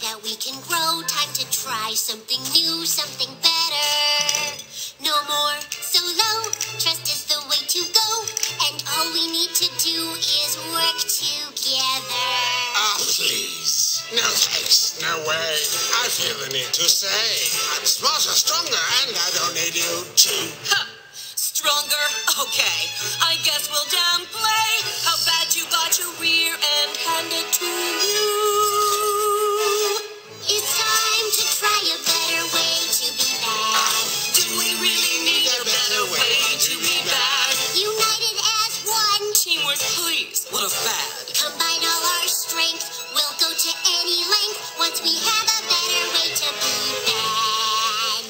that we can grow. Time to try something new, something better. No more solo. Trust is the way to go. And all we need to do is work together. Oh, please. No thanks, no way. I feel the need to say I'm smarter, stronger, and I don't need you too. Huh. Stronger? Okay. I guess we'll downplay how bad you got your rear and hand it to you. It's time to try a better way to be bad. Do we really need a better way to be bad? United as one. Teamwork, please. What a fad. Combine all our strength. We'll go to any length once we have a better way to be bad.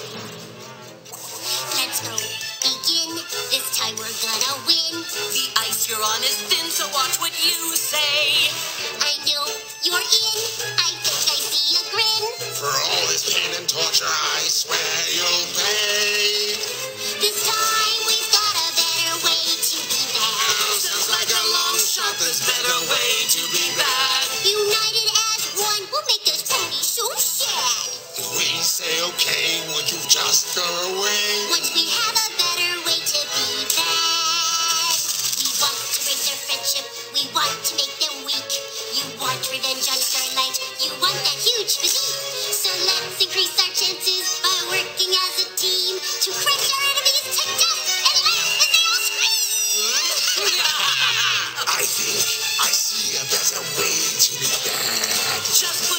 Let's go. Begin. This time we're gonna win. The ice you're on is thin, so watch what you say. I know you're in. I think I see a grin. For all this pain and torture, I swear you'll pay. This time we've got a better way to be bad. Sounds like a long shot. There's better way to be bad. United as one, we'll make those ponies so sad. If we say okay, would you just go away? Once we have a better way to be bad. We want to break their friendship. We want to make them weak. You want revenge on Starlight. You want that huge physique. So let's increase our chances by working as a team to crush our enemies to death and laugh as they all scream. I think I see a better way to be bad. Just put